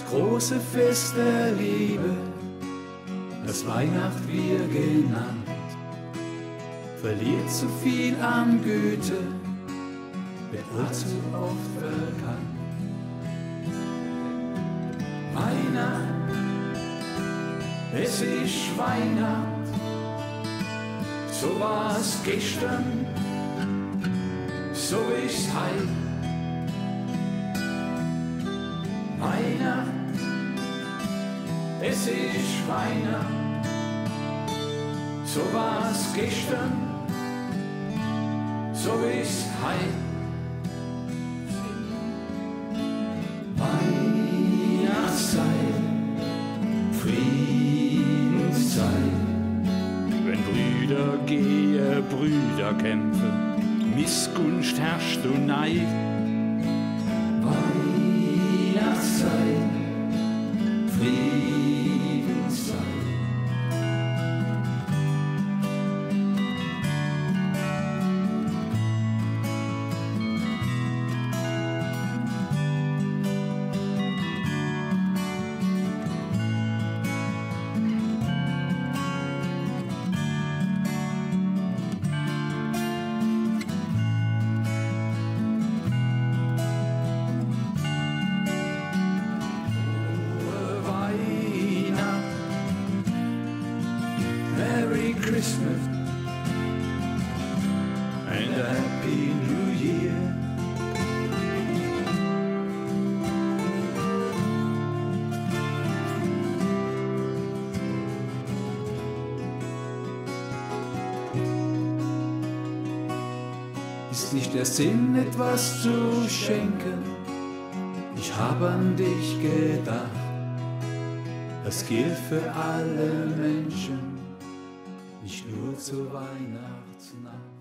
große Fest der Liebe, das Weihnacht wird genannt, verliert zu viel an Güte, wird allzu oft verkannt. Weihnacht, es ist Weihnacht, so war's gestern, so ist heut. Weihnacht, es ist Weihnacht, so war's gestern, so ist heut. Weihnachtszeit, Friedenszeit, wenn Brüder gehen, Brüder kämpfen, Missgunst herrscht und Neid. Weihnachtszeit, Friedenszeit. Merry Christmas and a Happy New Year. Ist nicht der Sinn, etwas zu schenken? Ich habe an dich gedacht. Das gilt für alle Menschen, nicht nur zur Weihnachtsnacht.